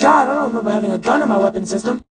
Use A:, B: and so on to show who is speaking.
A: God, I don't remember having a gun in my weapon system.